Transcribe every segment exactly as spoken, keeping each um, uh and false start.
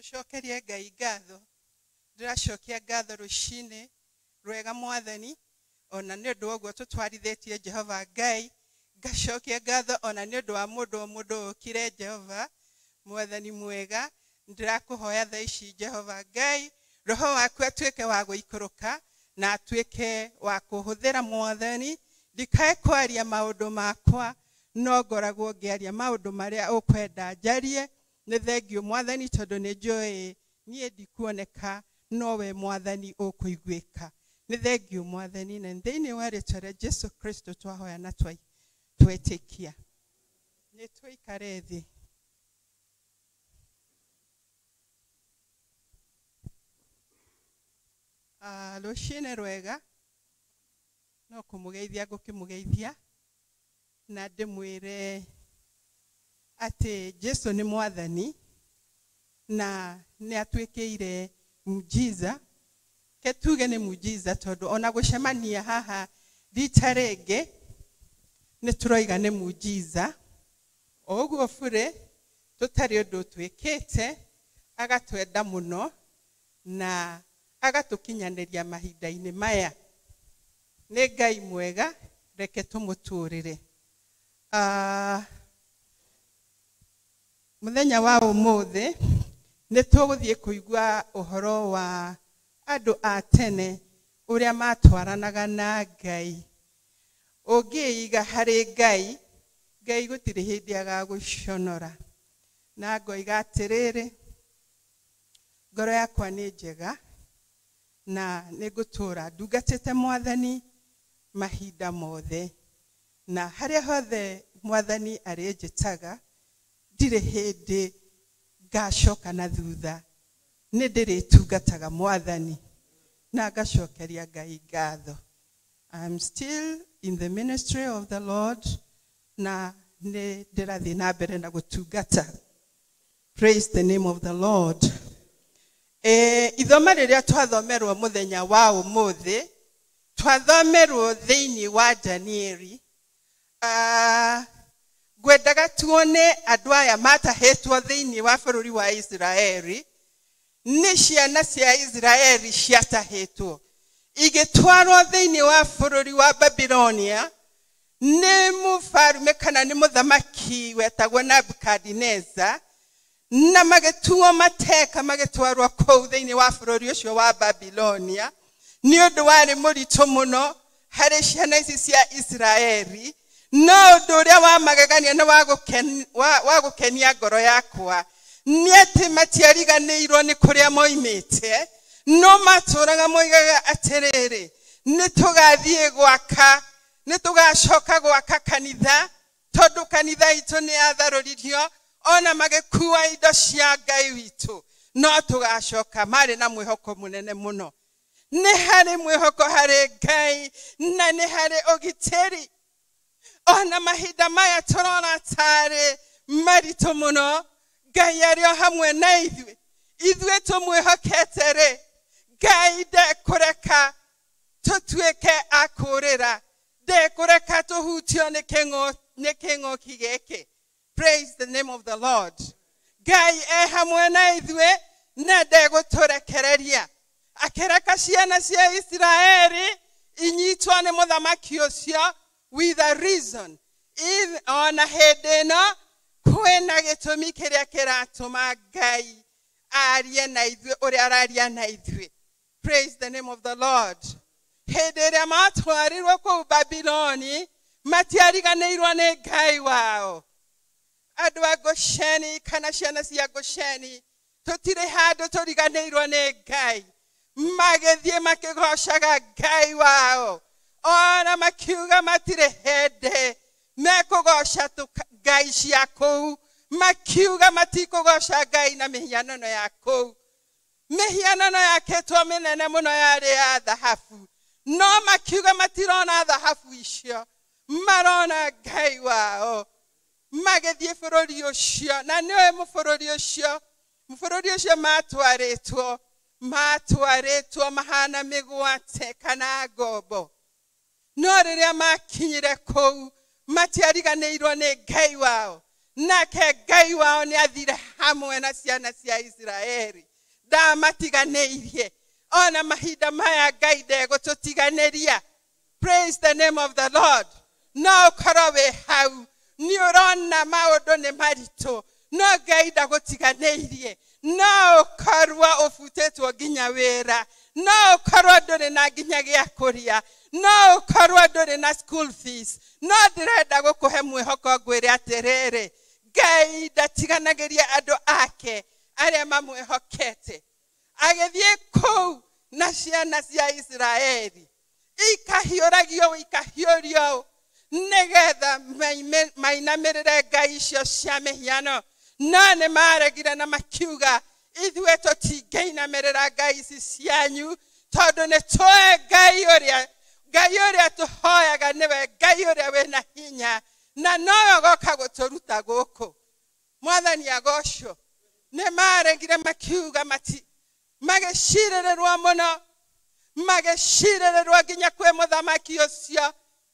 Tucokerie Ngai ngatho. Ndiracokia ngatho rucini rwega Mwathani ona nĩ ũndũ ũguo tũtwarithitie Jehova Ngai. Ngacokia ngatho ona nĩ ũndũ wa mũndũ mũndũ kire Jehova Mwathani mwega. Ndirakũhoya thaa ici Jehova Ngai, roho waku atuĩke wa gũikũrũka na atuĩke wa kũhũthĩra Mwathani. Ndikae kwaria maũndũ makwa, no ngoragwo ngĩaria maũndũ marĩa ũkwenda njarie. Nĩ thengiũ Mwathani tondũ nĩ njũĩ niĩ ndikuoneka, nowe Mwathani ũkũiguĩka. Nĩ thengiũ Mwathani, na thĩinĩ wa rĩĩtwa rĩa Jesu Kristo twahoya na twetĩkia. Nĩ tũikare thĩ. Ah, rũciinĩ rwega no kũmũgeithia ngũkĩmũgeithia na ndĩmwĩre atĩ Jesu nĩ Mwathani na nĩ atuĩkĩire mujiza. Ketuge nĩ mujiza tondũ ona gũcemania haha rita rĩngĩ nĩ tũroiga nĩ mujiza. Ũguo bure tũtarĩ ũndũ twĩkĩte, agatwenda mũno na agatũkinyanĩria mahinda-inĩ maya. Nĩ Ngai mwega, reke tũmũtũrĩre. Ah, mũthenya wa ũmũthĩ nĩ tũgũthiĩ kũigua ũhoro wa andũ a tene ũrĩa matwaranaga na Ngai. Ũngĩiga harĩ Ngai, Ngai gũtirĩ hĩndĩ agagũconora. Na ngoiga atĩrĩrĩ, ngoro yakwa nĩ njega na nĩ ngũtũra ndungatĩte Mwathani mahinda mothe. Na harĩa hothe Mwathani arĩnjĩtaga, ndirĩ hĩndĩ ngacoka na thutha. Nĩ ndĩrĩtungataga Mwathani na ngacokeria Ngai ngatho. I'm still in the ministry of the Lord na nĩ ndĩrathiĩ na mbere na gũtungata. Praise the name of the Lord. Eh, ithoma rĩrĩa twathomerwo mũthenya wa ũmũthĩ, twathomerwo thĩinĩ wa Danieli. Ah, ngwendaga tuone andũ aya matahĩtwo thĩinĩ wa bũrũri wa Israeli. Nĩ ciana cia Israeli ciatahĩtwo igĩtwarwo thĩinĩ wa bũrũri wa Babilonia nĩ mũfarume kana nĩ mũthamaki wetagwo Nebukadneza, na magĩtuo mateka magĩtwarwo kũu thĩinĩ wa bũrũri ũcio wa Babilonia. Nĩ ũndũ warĩ mũritũ mũno harĩ ciana ici cia Israeli, no ũndũ ũrĩa wa magegania na wa gũkenia ngoro yakwa nĩ atĩ matiariganĩirwo nĩ kũrĩa moimĩte, no matũraga moigaga atĩrĩrĩ, nĩ tũgathiĩ gwaka, nĩ tũgacoka gwaka kanitha tondũ kanitha itũ nĩ yatharũririo, ona magĩkua indo cia Ngai witũ, no tũgacoka. Marĩ na mwĩhoko mũnene mũno. Nĩ harĩ mwĩhoko harĩ Ngai na nĩ harĩ ũgitĩri. Ona mahinda maya tũrona tarĩ maritũ mũno, Ngai arĩ o hamwe na ithuĩ. Ithuĩ tũmwĩhokete rĩ, Ngai ndekũreka tũtuĩke a kũũrĩra, ndekũreka tũhutio nĩ kĩng'ũki gĩkĩ. Praise the name of the Lord. Ngai e hamwe na ithuĩ na ndegũtũrekereria. Akĩreka ciana cia Israeli inyitwo nĩ mũthamaki ũcio with a reason. Ona hĩndĩ ĩno kwĩna gĩtũmi kĩrĩa kĩratũma Ngai arie na ithuĩ ũrĩa araria na ithuĩ. Praise the name of the Lord. Hĩndĩ ĩrĩa matwarirwo kũu Babiloni, matiariganĩirwo nĩ Ngai wao. Andũ a Gosheni kana ciana cia Gosheni, tũtirĩ handũ tũriganĩirwo nĩ Ngai. Magĩthiĩ makĩgocaga Ngai wao, ona makiuga matirĩ hĩndĩ mekũgoca ngai cia kũu, makiuga matikũgoca Ngai na mĩhianano ya kũu. Mĩhianano yakĩtwo mĩnene mũno yarĩ ya thahabu, no makiuga matirona thahabu icio, marona Ngai wao. Magĩthiĩ bũrũri ũcio, na nĩwe mũbũrũri ũcio, mũbũrũri ũcio matwarĩtwo, matwarĩtwo mahana mĩgwate kana ngombo. No rĩrĩa makinyire kũu, matiariganĩirwo nĩ Ngai wao, nake Ngai wao nĩ athire hamwe na ciana cia Israeli ndamatiganĩirie ona mahinda maya Ngai ndegũtũtiganĩria. Praise the name of the Lord. No ũkorwo wĩ hau nĩ ũrona maũndũ nĩ maritũ no Ngai ndagũtiganĩirie. No ũkorwo ũbutĩtwo nginya wĩra no ũkorwo ndũrĩ na nginya gĩa kũrĩa no ũkorwo ndũrĩ na school fees no ndĩrenda gũkũhe mwĩhoko ngwĩre atĩrĩrĩ Ngai ndatiganagĩria andũ ake arĩa mamwĩhokete. Agĩthiĩ kũu na ciana cia Israeli ikahiũragio ikahiũrio nĩgetha mainamĩrĩre ngai icio cia mĩhiano no nĩ maregire na makiuga ithuĩ tũtingĩinamĩrĩra ngai ici cianyu tondũ nĩ tũĩ Ngai ũrĩa Ngai ũrĩa tũhoyaga nĩwe Ngai ũrĩa wĩna hinya na nowe ũgoka gũtũruta gũkũ. Mwathani agocwo. Nĩ maregire makiuga mati magĩcirĩrĩrwo mũno magĩcirĩrĩrwo nginya kwĩ mũthamaki ũcio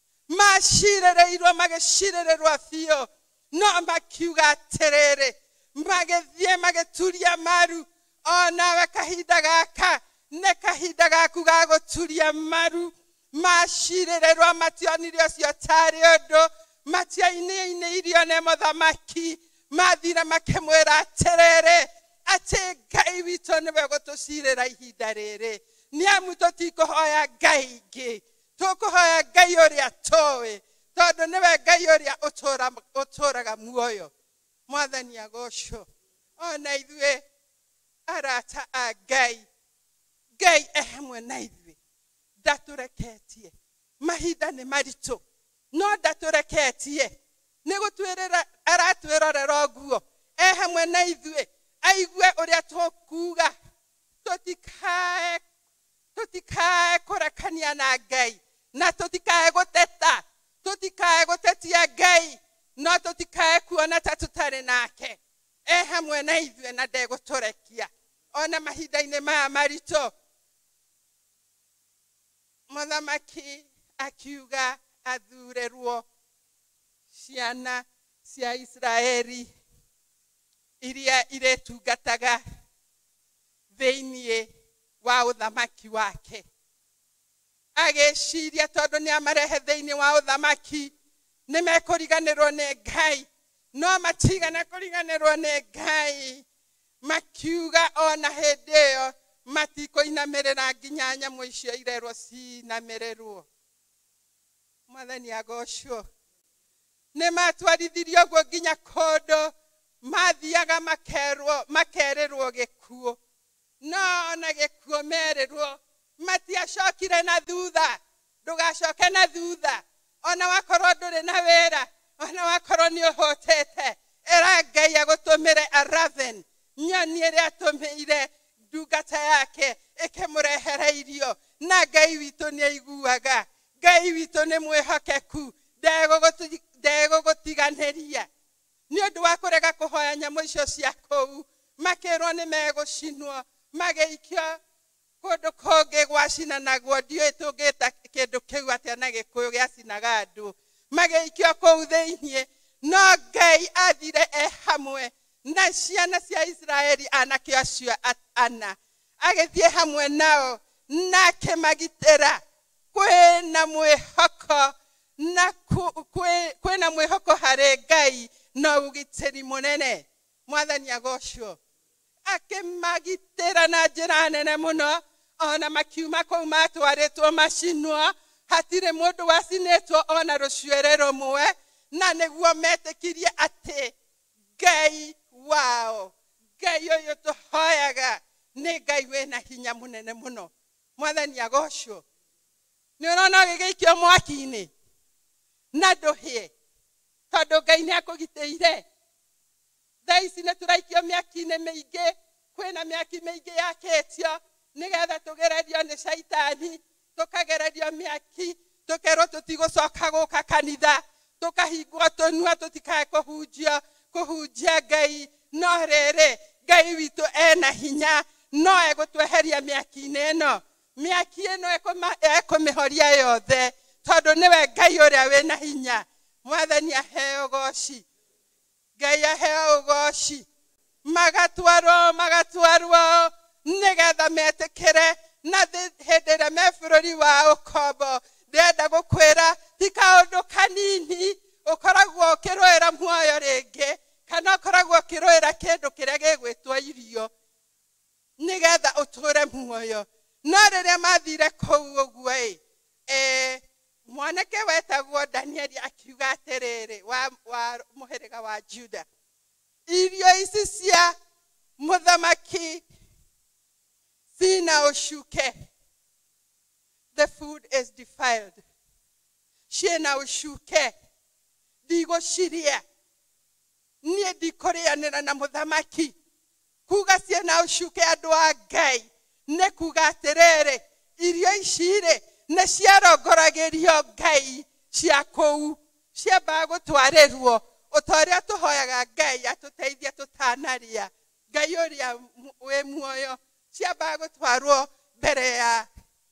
macirĩrĩirwo magĩcirĩrĩrwo biũ no makiuga atĩrĩrĩ magĩthiĩ magĩturia maru onawe kahinda gaka nĩ kahinda gaku ga gũturia maru. Macirĩrĩrwo mationire ũcio tarĩ ũndũ matiainĩirio nĩ mũthamaki mathire makĩmwĩra atĩrĩrĩ atĩ Ngai witũ nĩwe gũtũcirĩra ihinda rĩrĩ nĩamu tũtikũhoya Ngai ingĩ tũkũhoya Ngai ũrĩa tũĩ tondũ nĩwe Ngai ũrĩa ũtũraga muoyo. Mwathani agocwo. Ona ithuĩ arata a Ngai Ngai e hamwe na ithuĩ ndatũreketie. Mahinda nĩ maritũ no ndatũreketie nĩ gũtwĩrĩra aratwĩrorera ũguo e hamwe na ithuĩ aigue ũrĩa tũkuga tũtikae tũtikae kũrekania na Ngai na tũtikae gũteta tũtikae gũtetia Ngai no tũtikae kuona ta tũtarĩ nake. E hamwe na ithuĩ na ndegũtũrekia ona mahinda-inĩ maya maritũ. Mũthamaki akiuga athurĩrwo ciana cia Israeli iria iretungataga thĩinĩ wa ũthamaki wake. Agĩciria tondũ nĩ amarehe thĩinĩ wa ũthamaki nĩ mekũriganĩrwo nĩ Ngai no matigana kũriganĩrwo nĩ Ngai. Makiuga ona hĩndĩ ĩyo matikũinamĩrĩra nginya nyamũ icio irerwo cinamĩrĩrwo. Mwathani agocwo. Nĩ matwarithirio ũguo nginya kũndũ mathiaga makerwo makerĩrwo gĩkuũ no ona gĩkuũ merĩrwo matiacokire na thutha. Ndũgacoke na thutha ona wakorwo ndũrĩ na wĩra ona wakorwo nĩ ũhũtĩte ĩra Ngai agũtũmĩre a raven nyoni ĩrĩa atũmĩire ndungata yake ĩkĩmũrehera irio na Ngai witũ nĩ aiguaga. Ngai witũ nĩ mwĩhokeku ndegũgũtiganĩria. Nĩ ũndũ wa kũrega kũhoya nyamũ icio cia kũu makĩrwo nĩ megũcinwo magĩikio kũndũ kũngĩ gwacina naguo ndiũĩ tũngĩta kĩndũ kĩu atĩa na Gĩkũyũ gĩacinaga andũ magĩikio kũu thĩinĩ no Ngai athire e hamwe na ciana cia Israeli anake acio ana agĩthiĩ hamwe nao na akĩmagitĩra. Kwĩna mwĩhoko na kwĩna mwĩhoko harĩ Ngai na ũgitĩri mũnene. Mwathani agocwo. Akĩmagitĩra na njĩra nene mũno ona makiuma kũu matwarĩtwo macinwo hatirĩ mũndũ wacinĩtwo ona rũcuĩrĩ rũmwe na nĩguo metĩkirie atĩ Ngai wao Ngai ũyũ tũhoyaga nĩ Ngai wĩna hinya mũnene mũno. Mwathani agocwo. Nĩ ũrona gĩgĩikio mwaki-inĩ na ndũhĩe tondũ Ngai nĩ akũgitĩire. Thaa ici nĩ tũraikio mĩaki-inĩ mĩingĩ kwĩna mĩaki mĩingĩ yakĩtio nĩgetha tũgererio nĩ caitani tũkagererio mĩaki tũkerwo tũtigũcoka gũka kanitha tũkahingwo tũnua tũtikae kũhunjio kũhunjia Ngai. No rĩrĩ Ngai witũ ena hinya no egũtweheria mĩaki-inĩ ĩno. Mĩaki ĩno ekũmĩhoria yothe tondũ nĩwe Ngai ũrĩa wĩna hinya. Mwathani aheo goci. Ngai aheo ugoci magatwarwo magatwarwo nigetha metekere na hĩndĩ ĩrĩa me bũrũri wa ũkombo. Ndĩrenda gũkwĩra ti kaũndũ kanini ũkoragwo ũkĩrũĩra muoyo rĩngĩ kana ũkoragwo ũkĩrũĩra kĩndũ kĩrĩa gĩgwĩtwo irio nigetha ũtũre muoyo. No rĩrĩa mathire kũu ũguo ĩ eh mwanake wetagwo Danieli akiuga atĩrĩrĩ wa wa mũhĩrĩga wa Juda, irio ici cia mũthamaki sina ũcuke. The food is defiled. Ciĩna ũcuke ndigũciria. Niĩ ndikũrĩanĩra na mũthamaki. Kuga ciĩna ũcuke andũ a Ngai nĩ kuga atĩrĩrĩ irio ici rĩ nĩ ciarongoragĩrio Ngai cia kũu ciambaga gũtwarĩrwo ũtorĩa tũhoyaga Ngai atũteithie tũtanarĩa. Ngai ũrĩa wĩ muoyo ciambaga gũtwarwo mbere ya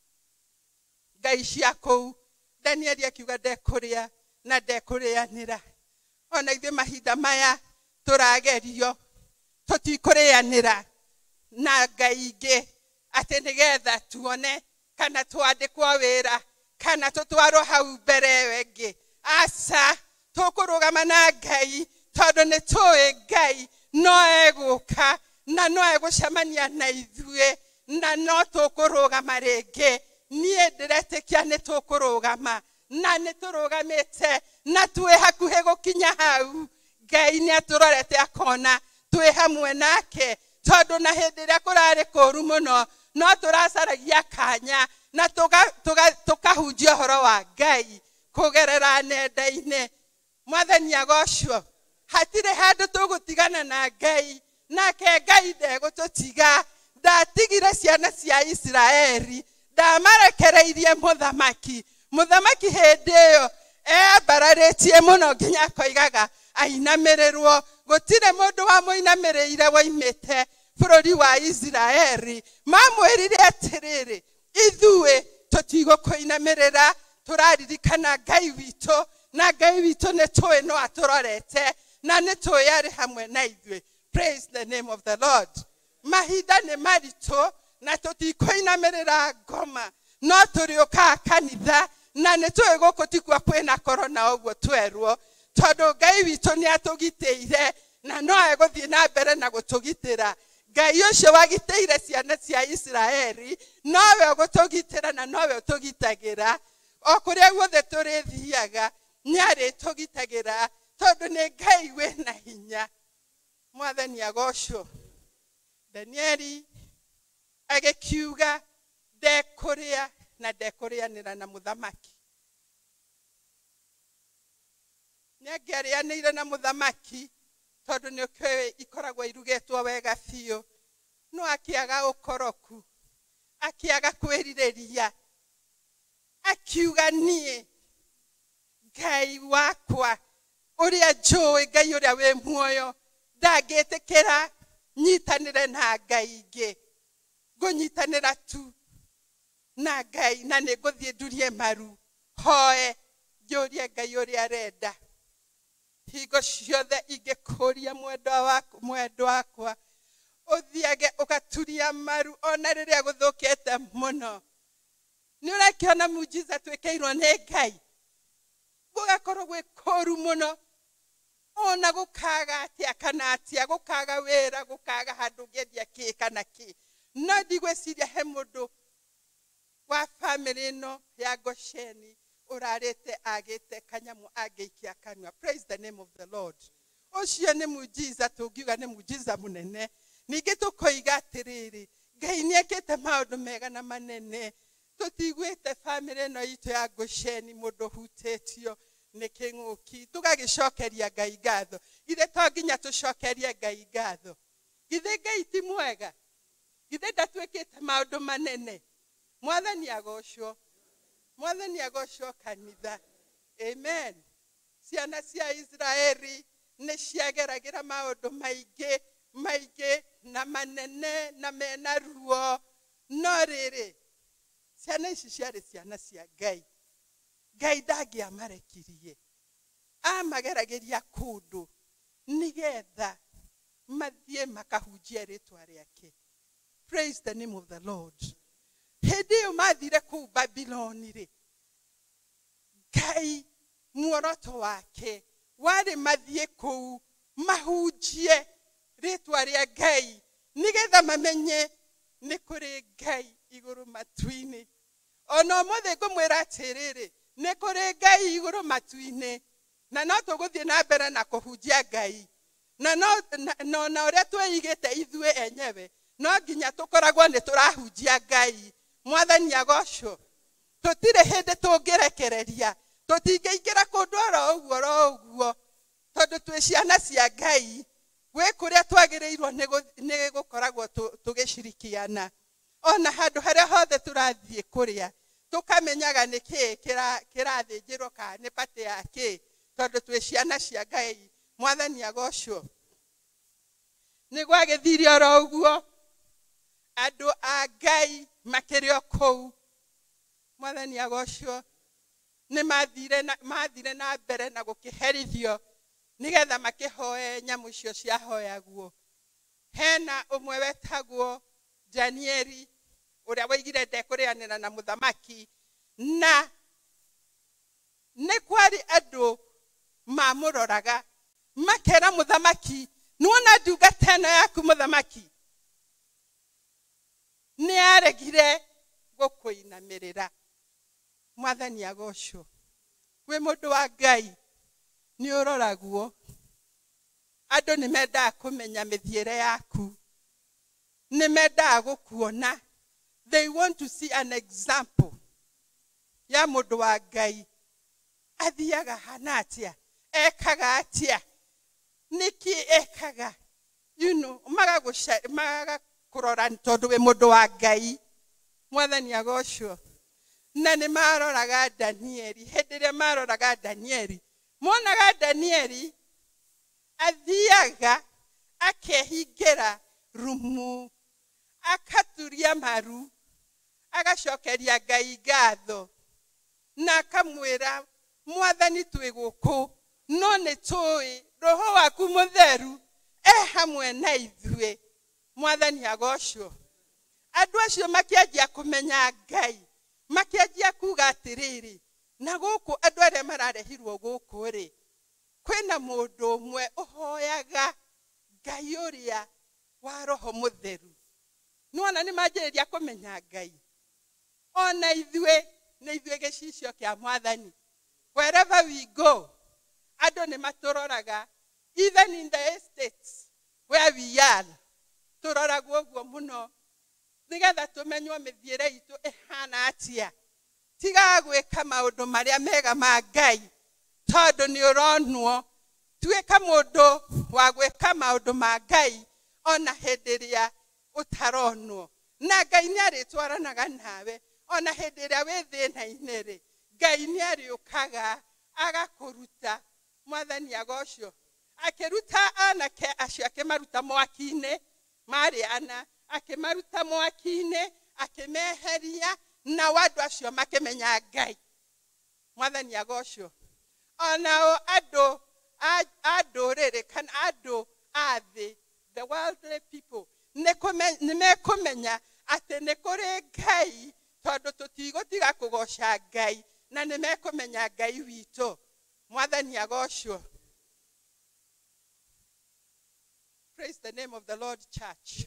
Ngai cia kũu. Danieli akiuga ndekũrĩa na ndekũrĩanĩra. Ona ithuĩ mahinda maya tũragerio tũtikũrĩanĩra na Ngai ingĩ atĩ nĩgetha tuone kana twandĩkwo wĩra kana tũtwarwo hau mbere wengĩ. Aca tũkũrũgama na Ngai tondũ nĩ tũĩ Ngai no egũka na no egũcemania na ithuĩ na no tũkũrũgama rĩngĩ. Niĩ ndĩretĩkia nĩ tũkũrũgama na nĩ tũrũgamĩte na twĩ hakuhĩ gũkinya hau. Ngai nĩ atũrorete akona twĩ hamwe nake tondũ na hĩndĩ ĩrĩa kũrarĩ kũũru mũno no tũracaragia kanya na tũkahunjia ũhoro wa Ngai kũgerera nenda-inĩ. Mwathani agocwo. Hatirĩ handũ tũgũtigana na Ngai nake Ngai ndegũtũtiga. Ndatigire ciana cia Isiraeli ndamarekereirie mũthamaki. Mũthamaki hĩndĩ ĩyo eambararĩtie mũno nginya akoigaga ainamĩrĩrwo. Gũtirĩ mũndũ wamũinamĩrĩire woimĩte bũrũri wa Isiraeli. Mamwĩrire atĩrĩrĩ ithuĩ tũtigũkũinamĩrĩra tũraririkana Ngai witũ na Ngai witũ nĩ tũĩ no atũrorete na nĩ tũĩ arĩ hamwe na ithuĩ. Praise the name of the Lord. Mahinda nĩ maritũ na tũtikũinamĩrĩra ngoma no tũrĩũkaga kanitha na nĩ tũĩ gũkũ tikuo kwĩna korona ũguo twerwo tondũ Ngai witũ nĩ atũgitĩire na no egũthiĩ na mbere na gũtũgitĩra. Ngai ũcio wagitĩire ciana cia Isiraeli nowe ũgũtũgitĩra na nowe ũtũgitagĩra. O kũrĩa guothe tũrĩthiaga nĩ arĩtũgitagĩra tondũ nĩ Ngai wĩna hinya. Mwathani agocwo. Danieli agĩkiuga ndekũrĩa na ndekũrĩanĩra na mũthamaki. Nĩ angĩarĩanĩire na mũthamaki tondũ nĩ ũkĩũĩ ikoragwo irugĩtwo wega biũ. No akĩaga ũkoroku akĩaga kwĩrirĩria akiuga niĩ Ngai wakwa ũrĩa njũĩ Ngai ũrĩa wĩ muoyo ndangĩtĩkĩra nyitanĩre na Ngai ingĩ. Ngũnyitanĩra tu na Ngai na nĩ ngũthiĩ ndurie maru hoe njũrie Ngai ũrĩa arenda. Hingo ciothe ingĩkũria mwendwa wakwa mwendwa wakwa ũthiage ũgaturia maru ona rĩrĩa gũthũkĩte mũno. Nĩ ũrakĩona mujiza twĩkĩirwo nĩ Ngai. Gũgakorwo gwĩ kũũru mũno ona gũkaga atĩa kana atĩa gũkaga wĩra gũkaga handũ ũngĩendia kĩ kana kĩ. No ndigwĩciria he mũndũ wa family ĩno ya Gosheni urarete agĩte kanyamu angĩikia kanua. Praise the name of the Lord. Ũcio nĩ mujiza tũngiuga nĩ mujiza mũnene. Ningĩ tũkoiga atĩrĩrĩ Ngai nĩekĩte maũndũ mega na manene. Tũtigwĩte family ĩno itũ ya Gosheni mũndũ hutĩtio nĩ kĩng'ũki. Tũgagĩcokeria Ngai ngatho. Githĩ to nginya tũcokerie Ngai ngatho. Githĩ Ngai ti mwega. Githĩ ndatwĩkĩte maũndũ manene. Mwathani agocwo. Mwathani agocwo kanitha. Amen. Ciana cia Israeli nĩ ciageragĩra maũndũ maingĩ maingĩ na manene na mena ruo. No rĩrĩ ciana ici ciarĩ ciana cia Ngai. Ngai ndangĩamarekirie. Amageragĩria kũndũ nigetha mathie makahunjia rĩtwa rĩake. Praise the name of the Lord. Hĩndĩ ĩyo mathire kũu Babyloni rĩ, Ngai muoroto wake warĩ mathie kũu mahunjie rĩtwa rĩa Ngai nigetha mamenye nĩ kũrĩ Ngai igũrũ matu-inĩ. Ona ũmũthĩ ngũmwĩra atĩrĩrĩ, nĩ kũrĩ Ngai igũrũ matu-inĩ, na no tũgũthiĩ na mbere na kũhunjia Ngai. Na no na ũrĩa twĩigĩte ithuĩ enyewe, no nginya tũkoragwo nĩ tũrahunjia Ngai. Mwathani agocwo. Tũtirĩ hĩndĩ tũngĩrekereria, tũtingĩingĩra kũndũ oro ũguo oro ũguo, tondũ twĩ ciana cia Ngai. Gwĩ kũrĩa twagĩrĩirwo nĩ gũkoragwo tũgĩcirikiana. Ona handũ harĩa hothe tũrathiĩ kũrĩa, tũkamenyaga nĩ kĩĩ kĩrathĩnjĩrwo kana nĩ patĩ ya kĩĩ, tondũ twĩ ciana cia Ngai. Mwathani agocwo. Nĩ gwagĩthire oro ũguo, andũ a Ngai makĩrĩ o kũu. Mwathani agocwo. Nĩ mathire na mathire na mbere na gũkĩherithio nigetha makĩhoe nyamũ icio ciahoyagwo. Hena ũmwe wetagwo Danieli, ũrĩa waigire ndekũrĩanĩra na mũthamaki, na nĩ kwarĩ andũ mamũroraga makera mũthamaki, nuona ndungata ĩno yaku mũthamaki nĩ aregire gũkũinamĩrĩra. Mwathani agocwo. Kwĩ mũndũ wa Ngai nĩ ũroragwo. Andũ nĩ mendaga kũmenya mĩthiĩre yaku, nĩ mendaga gũkuona. They want to see an example ya mũndũ wa Ngai. Athiaga hana atĩa, ekaga atĩa, nĩkĩ ekaga, you know, magakũrora tondũ wĩ mũndũ wa Ngai. Mwathani agocwo. Na nĩ maroraga Danieli. Hĩndĩ ĩrĩa maroraga Danieli, monaga Danieli athiaga akehingĩra rumu, akaturia maru, agacokeria Ngai ngatho, na akamwĩra, Mwathani twĩ gũkũ, no nĩ tũĩ Roho waku Mũtheru e hamwe na ithuĩ. Mwathani agocwo. Andũ acio makĩanjia kũmenya Ngai, makĩanjia kuuga atĩrĩrĩ, na gũkũ andũ arĩa mararehirwo gũkũ rĩ, kwĩna mũndũ ũmwe ũhoyaga Ngai ũrĩa wa Roho Mũtheru. Nuona nĩ manjĩrĩria kũmenya Ngai. Ona ithuĩ nĩ ithuĩ gĩcicio kĩa Mwathani. Wherever we go, andũ nĩ matũroraga. Even in the estates where we are, tũroragwo ũguo mũno nigetha tũmenywo mĩthiĩre itũ ĩhana atĩa. Tiga gwĩka maũndũ marĩa mega ma Ngai, tondũ nĩ ũronwo. Tuĩka mũndũ wa gwĩka maũndũ ma Ngai ona hĩndĩ ĩrĩa ũtaronwo. Na Ngai nĩ arĩtwaranaga nawe ona hĩndĩ ĩrĩa wĩ thĩna-inĩ rĩ, Ngai nĩ arĩũkaga agakũruta. Mwathani agocwo. Akĩruta anake acio akĩmaruta mwaki-inĩ, marĩ ana, akĩmaruta mwaki-inĩ, akĩmeheria, na andũ acio makĩmenya Ngai. Mwathani agocwo. Onao andũ a ndũrĩrĩ kana andũ a thĩ, the worldly people, nĩ mekũmenya atĩ nĩ kũrĩ Ngai, tondũ tũtigũtiga kũgoca Ngai, na nĩ mekũmenya Ngai witũ. Mwathani agocwo. Praise the name of the Lord, church.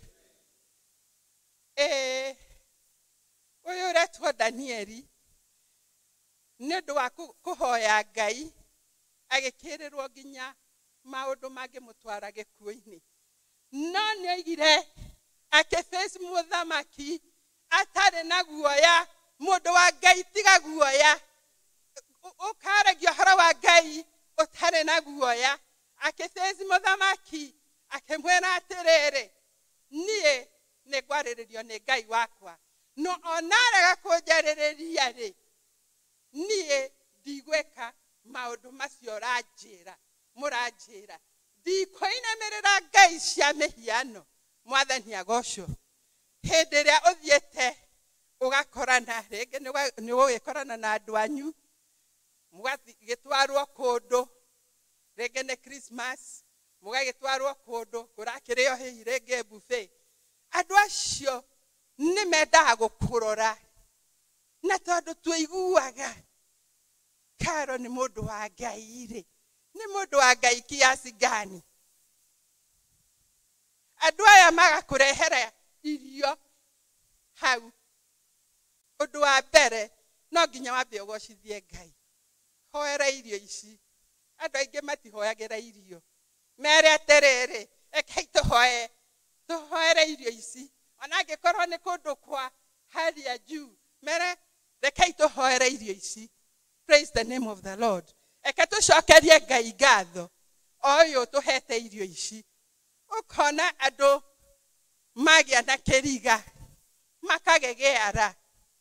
Eh, ũyũ ũretwo Danieli nĩ ũndũ wa kũhoya Ngai, agĩkĩrĩrwo nginya maũndũ mangĩmũtwara gĩkuũ-inĩ. No nĩ oigire akĩface mũthamaki atarĩ na guoya. Mũndũ wa Ngai tiga guoya. Ũkaragia ũhoro wa Ngai ũtarĩ na guoya. Akĩface mũthamaki akĩmwĩra atĩrĩrĩ, niĩ nĩ ngwarĩrĩrio nĩ Ngai wakwa, no onarega kũnjarĩrĩria rĩ, niĩ ndigwĩka maũndũ macio ũranjĩra mũranjĩra. Ndikũinamĩrĩra ngai cia mĩhiano. Mwathani agocwo. Hĩndĩ ĩrĩa ũthiĩte ũgakorana rĩngĩ nĩ ũgĩkorana na andũ anyu, mũgĩtwarwo kũndũ, rĩngĩ nĩ Christmas, mugagitwarwo kundu kurakirio hihi renge buffet andu acio ni mendaga gukurora na tondu tuiguaga Karo ni mundu wa Ngai ri ni mundu wa Ngai kiasi gani andu aya magakurehera irio hau undu wa mbere no nginya wambe ugocithie Ngai hoera irio ici andu aingi matihoyagira irio mere aterere ekei tuhoe tuhoere irio ici ona angikorwo ni kundu kwa hali ya juu mere rekei tuhoere irio ici. Praise the name of the Lord. Eke tucokerie Ngai ngatho oyo tuhete irio ici ukona andu magia na kiriga makagegeara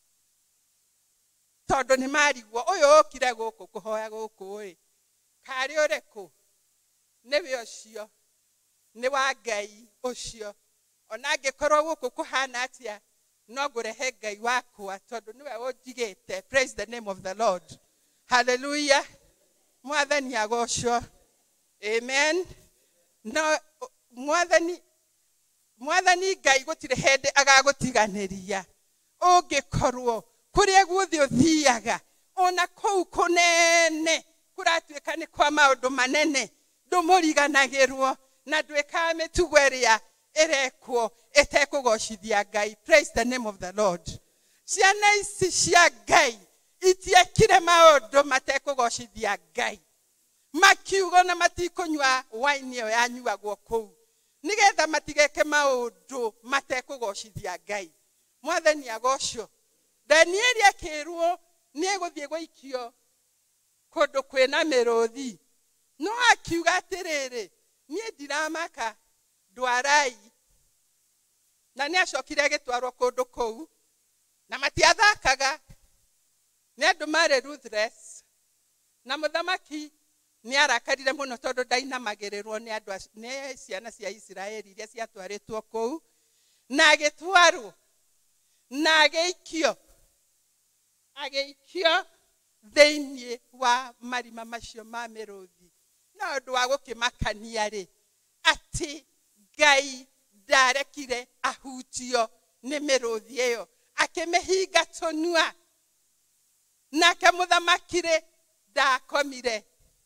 tondu ni marigwo uyu ukire guku kuhoya guku ri kari uriku niwe ucio ni wa Ngai ucio ona angikorwo guku kuhana atia no ngurehe Ngai wakwa tondu niwe unjigite. Praise the name of the Lord. Hallelujah. Mwathani agocwo. Amen. No mwathani mwathani Ngai gutire hende agagutiganiria ungikorwo kuria guthi uthiaga ona kou kunene kuratuika ni kwa maundu manene ndumuriganagirwo na ndwika mitugo iria irekwo itekugocithia Ngai. Praise the name of the Lord. Ciana ici cia Ngai itiekire maundu matekugocithia Ngai makiugo na matikunywa wine yo yanyuagwo kou nigetha matigeke maundu matekugocithia Ngai. Mwathani agocwo. Danieli akirwo ni eguthie gwaikio kundu kwina miruthi no akiuga atiriri nie ndiramaka ndwarai na ni acokire agitwarwo kundu kou na matiathakaga ni andu mare ruthless na muthamaki ni arakarire muno tondu ndainamagirirwo ni andu ni ciana cia Israeli iria ciatwaritwo kou na agitwarwo na ageikio ageikio thĩinĩ wa marima macio ma miruthi na undu wa gukimakania ri ati Ngai ndarekire ahutio ni miruthi iyo akimihinga tonua nake muthamakire ndakomire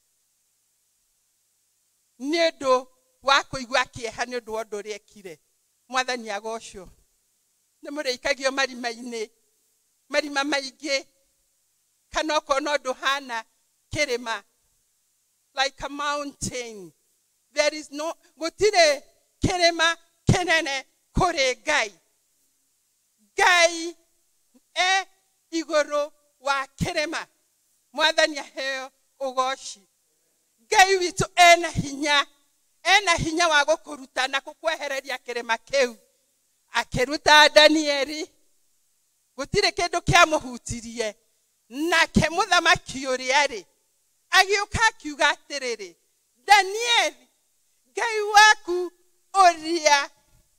ni undu wa kuigua kieha ni undu wa undu riekire. Mwathani agocwo. Ni mureikagio marima-ini marima maingi kana kono ndu hana kirima like a mountain. There is no gutire kirima kinene kuri Ngai. Ngai e iguru wa kirima. Mwathani aheo ugoci. Ngai witu ena hinya ena hinya wa gukuruta na kukwehereria kirima kiu akiruta Danieli gutire kindu kia muhutirie nake muthamaki uria ri agiuka akiuga atiriri Danieli Ngai waku uria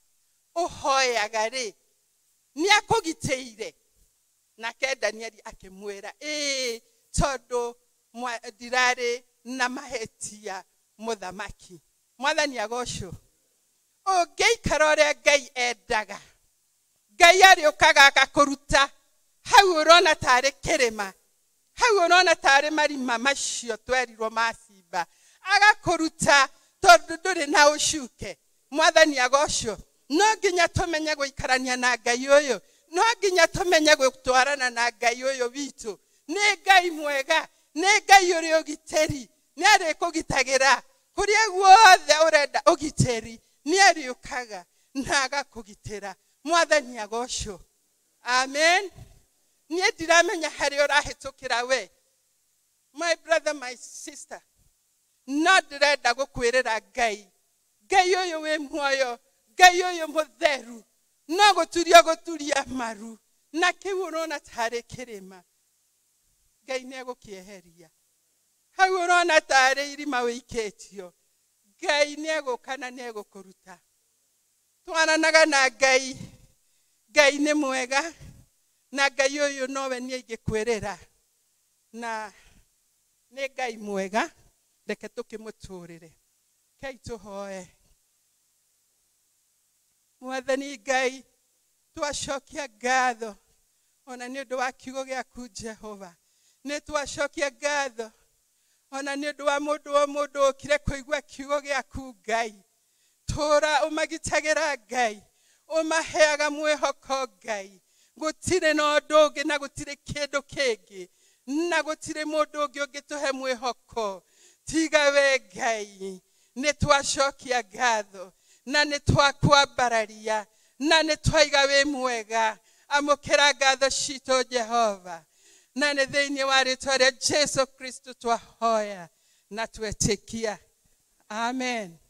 uhoyaga ri ni akugiteire nake Danieli akimwira eh tondu ndirari na mahetia muthamaki. Mwathani agocwo. Ungeikara uria Ngai endaga Ngai ariukaga agakuruta hau urona tari kirima hau urona tari marima macio twerirwo macimba agakuruta tondu nduri na ucuke. Mwathani agocwo. No nginya tumenye guikarania na Ngai uyu no nginya tumenye gutwarana na Ngai uyu witu ni Ngai mwega ni Ngai uri ugiteri ni ari kugitagira kuria guothe urenda ugiteri ni ariukaga na agakugitira. Mwathani agocwo. Amen. Nie ndiramenya hari urahitukira we my brother my sister no ndirenda gukwirira Ngai Ngai uyu wi muoyo Ngai uyu mutheru no guturia guturia maru na kiu urona tari kirima Ngai ni egukieheria hau urona tari irima wiketio Ngai ni egukana ni egukuruta. Twaranaga na Ngai. Ngai ni mwega na Ngai uyu nowe ni ingikwirira na ni Ngai mwega reke tukimuturire. Kei tuhoe. Mwathani Ngai, twacokia ngatho ona nĩ ũndũ wa kiugo gĩaku Jehova. Nĩ twacokia ngatho ona nĩ ũndũ wa mũndũ o mũndũ ũkire kũigua kiugo gĩaku Ngai. Tũra ũmagitagĩra Ngai, ũmaheaga mwĩhoko Ngai. Gũtirĩ na ũndũ ũngĩ na gũtirĩ kĩndũ kĩngĩ na gũtirĩ mũndũ ũngĩ ũngĩtũhe mwĩhoko tiga we Ngai. Nĩ twacokia ngatho na nĩ twakwambararia na nĩ twaiga wĩ mwega. Amũkĩra ngatho citũ Jehova, na nĩ thĩinĩ wa rĩĩtwa rĩa Jesu Kristo twahoya na twetĩkia. Amen.